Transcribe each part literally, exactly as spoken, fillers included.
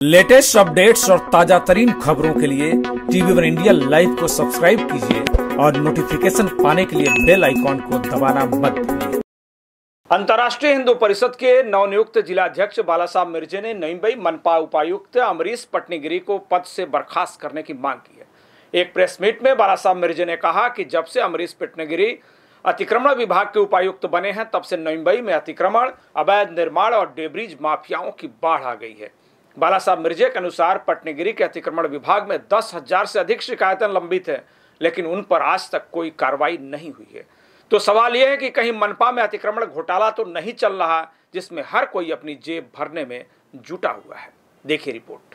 Latest updates और ताजा तरीन खबरों के लिए टीवी वन इंडिया लाइव को सब्सक्राइब कीजिए और नोटिफिकेशन पाने के लिए बेल आइकॉन को दबाना मत भूलिए। अंतर्राष्ट्रीय हिंदू परिषद के नवनियुक्त जिलाध्यक्ष बाला साहब मिर्जे ने नई मुंबई मनपा उपायुक्त अमरीश पटनीगिरी को पद से बर्खास्त करने की मांग की है। एक प्रेस मीट में बाला साहब मिर्जे ने कहा कि जब से अमरीश पटनीगिरी अतिक्रमण विभाग के उपायुक्त बने हैं तब से नई मुंबई में अतिक्रमण, अवैध निर्माण और डेब्रिज माफियाओं की बाढ़ आ गई है। बाला साहब मिर्जे के अनुसार पटनीगिरी के अतिक्रमण विभाग में दस हजार से अधिक शिकायतें लंबित है, लेकिन उन पर आज तक कोई कार्रवाई नहीं हुई है। तो सवाल यह है कि कहीं मनपा में अतिक्रमण घोटाला तो नहीं चल रहा जिसमें हर कोई अपनी जेब भरने में जुटा हुआ है। देखिए रिपोर्ट।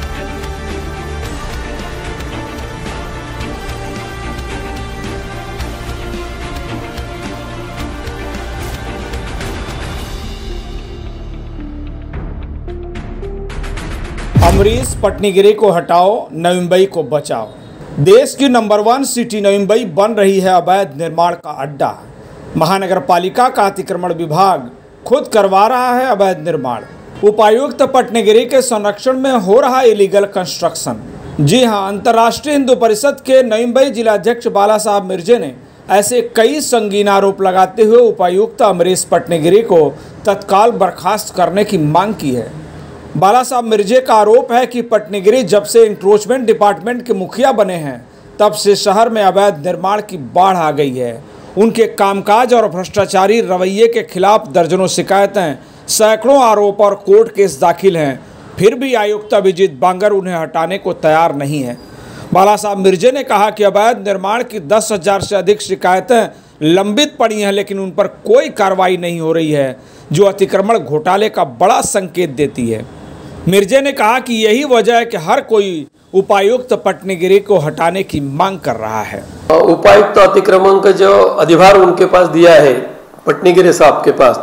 अमरीश पटनीगिरी को हटाओ, नई मुंबई को बचाओ। देश की नंबर वन सिटी नई मुंबई बन रही है अवैध निर्माण का अड्डा। महानगर पालिका का अतिक्रमण विभाग खुद करवा रहा है अवैध निर्माण। उपायुक्त पटनीगिरी के संरक्षण में हो रहा इलीगल कंस्ट्रक्शन। जी हां, अंतर्राष्ट्रीय हिंदू परिषद के नई मुंबई जिलाध्यक्ष बाला साहब मिर्जे ने ऐसे कई संगीन आरोप लगाते हुए उपायुक्त अमरीश पटनीगिरी को तत्काल बर्खास्त करने की मांग की है। बाला साहब मिर्जे का आरोप है कि पटनीगिरी जब से इंक्रोचमेंट डिपार्टमेंट के मुखिया बने हैं तब से शहर में अवैध निर्माण की बाढ़ आ गई है। उनके कामकाज और भ्रष्टाचारी रवैये के खिलाफ दर्जनों शिकायतें, सैकड़ों आरोप और कोर्ट केस दाखिल हैं, फिर भी आयुक्त अभिजीत बांगर उन्हें हटाने को तैयार नहीं है। बाला साहब मिर्जे ने कहा कि अवैध निर्माण की दस हजार से अधिक शिकायतें लंबित पड़ी हैं, लेकिन उन पर कोई कार्रवाई नहीं हो रही है, जो अतिक्रमण घोटाले का बड़ा संकेत देती है। मिर्जे ने कहा कि यही वजह है कि हर कोई उपायुक्त पटनीगिरी को हटाने की मांग कर रहा है। उपायुक्त अतिक्रमण का जो अधिभार उनके पास दिया है पटनीगिरी साहब के पास,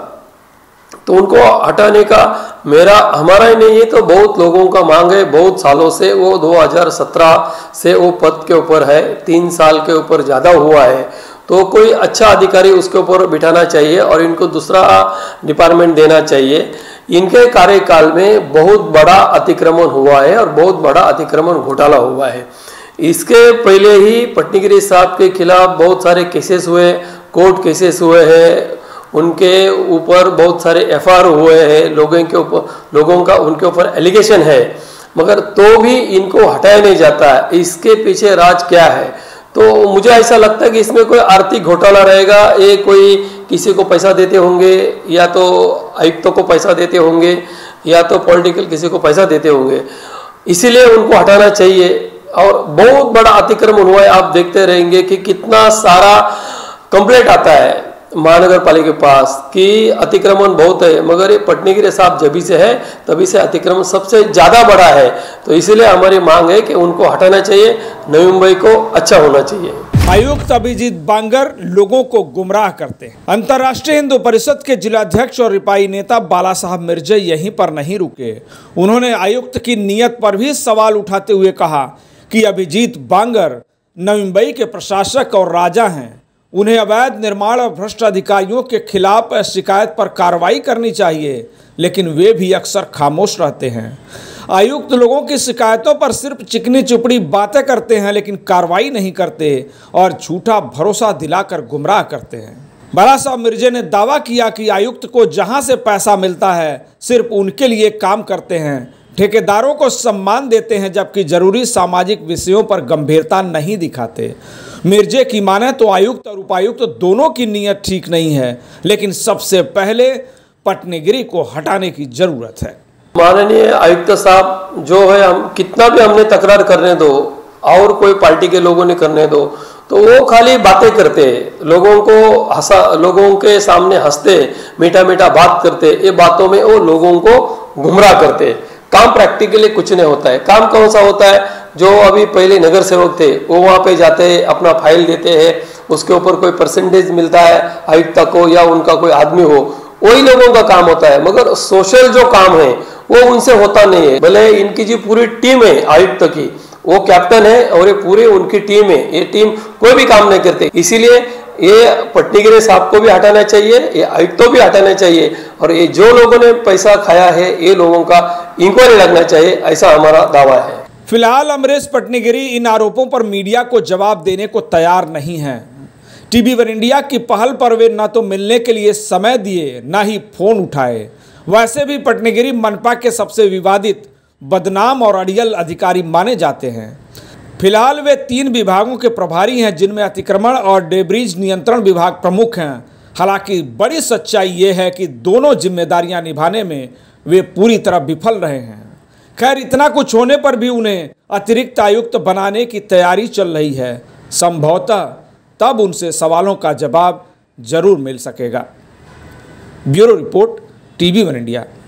तो उनको हटाने का मेरा हमारा ही नहीं है, तो बहुत लोगों का मांग है। बहुत सालों से वो दो हज़ार सत्रह से वो पद के ऊपर है, तीन साल के ऊपर ज़्यादा हुआ है, तो कोई अच्छा अधिकारी उसके ऊपर बिठाना चाहिए और इनको दूसरा डिपार्टमेंट देना चाहिए। इनके कार्यकाल में बहुत बड़ा अतिक्रमण हुआ है और बहुत बड़ा अतिक्रमण घोटाला हुआ है। इसके पहले ही पटनीगिरी साहब के खिलाफ बहुत सारे केसेस हुए, कोर्ट केसेस हुए हैं, उनके ऊपर बहुत सारे एफ आई आर हुए हैं, लोगों के ऊपर लोगों का उनके ऊपर एलिगेशन है, मगर तो भी इनको हटाया नहीं जाता है। इसके पीछे राज क्या है? तो मुझे ऐसा लगता है कि इसमें कोई आर्थिक घोटाला रहेगा। ये कोई किसी को पैसा देते होंगे, या तो आयुक्तों को पैसा देते होंगे, या तो पॉलिटिकल किसी को पैसा देते होंगे, इसीलिए उनको हटाना चाहिए। और बहुत बड़ा अतिक्रमण हुआ है, आप देखते रहेंगे कि कितना सारा कंप्लेंट आता है महानगर पालिका के पास कि अतिक्रमण बहुत है, मगर ये पटनीगिरी साहब जब से है तभी से अतिक्रमण सबसे ज़्यादा बड़ा है। तो इसीलिए हमारी मांग है कि उनको हटाना चाहिए, नई मुंबई को अच्छा होना चाहिए। आयुक्त अभिजीत बांगर लोगों को गुमराह करते हैं। अंतर्राष्ट्रीय हिंदू परिषद के जिलाध्यक्ष और रिपाई नेता बाला साहब मिर्जे यहीं पर नहीं रुके। उन्होंने आयुक्त की नीयत पर भी सवाल उठाते हुए कहा कि अभिजीत बांगर नई मुंबई के प्रशासक और राजा हैं। उन्हें अवैध निर्माण और भ्रष्ट अधिकारियों के खिलाफ शिकायत पर कार्रवाई करनी चाहिए, लेकिन वे भी अक्सर खामोश रहते हैं। आयुक्त लोगों की शिकायतों पर सिर्फ चिकनी चुपड़ी बातें करते हैं, लेकिन कार्रवाई नहीं करते और झूठा भरोसा दिलाकर गुमराह करते हैं। बाला साहब मिर्जे ने दावा किया कि आयुक्त को जहां से पैसा मिलता है सिर्फ उनके लिए काम करते हैं, ठेकेदारों को सम्मान देते हैं, जबकि जरूरी सामाजिक विषयों पर गंभीरता नहीं दिखाते। मिर्जे की माने तो आयुक्त और उपायुक्त दोनों की नीयत ठीक नहीं है, लेकिन सबसे पहले पटनीगिरी को हटाने की जरूरत है। माननीय आयुक्त साहब जो है, हम कितना भी हमने तकरार करने दो और कोई पार्टी के लोगों ने करने दो, तो वो खाली बातें करते, लोगों को हंसा, लोगों के सामने हंसते, मीठा मीठा बात करते, ये बातों में वो लोगों को गुमराह करते। काम प्रैक्टिकली कुछ नहीं होता है। काम कौन सा होता है? जो अभी पहले नगर सेवक थे वो वहाँ पे जाते हैं, अपना फाइल देते हैं, उसके ऊपर कोई परसेंटेज मिलता है आयुक्त को या उनका कोई आदमी हो, वही लोगों का काम होता है। मगर सोशल जो काम है वो उनसे होता नहीं है। भले इनकी जो पूरी टीम है आयुक्त की, वो कैप्टन है और ये पूरी उनकी टीम है, ये टीम कोई भी काम नहीं करते। इसीलिए ये पटनीगिरी साहब को भी हटाना चाहिए, ये आयुक्त को भी हटाना चाहिए, और ये जो लोगों ने पैसा खाया है ये लोगों का इंक्वायरी लगना चाहिए, ऐसा हमारा दावा है। फिलहाल अमरीश पटनीगिरी इन आरोपों पर मीडिया को जवाब देने को तैयार नहीं हैं। टीवी वन इंडिया की पहल पर वे न तो मिलने के लिए समय दिए न ही फोन उठाए। वैसे भी पटनीगिरी मनपा के सबसे विवादित, बदनाम और अड़ियल अधिकारी माने जाते हैं। फिलहाल वे तीन विभागों के प्रभारी हैं, जिनमें अतिक्रमण और डेब्रिज नियंत्रण विभाग प्रमुख हैं। हालांकि बड़ी सच्चाई ये है कि दोनों जिम्मेदारियां निभाने में वे पूरी तरह विफल रहे हैं। खैर, इतना कुछ होने पर भी उन्हें अतिरिक्त आयुक्त बनाने की तैयारी चल रही है। संभवतः तब उनसे सवालों का जवाब जरूर मिल सकेगा। Bureau report, TV one India.